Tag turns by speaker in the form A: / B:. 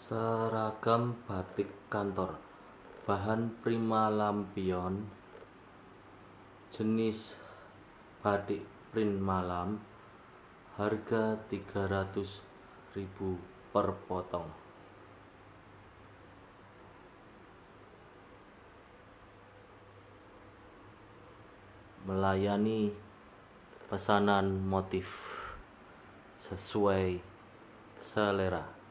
A: Seragam batik kantor, bahan Prima Lampion, jenis batik print malam, harga 300.000 per potong. Melayani pesanan motif sesuai selera.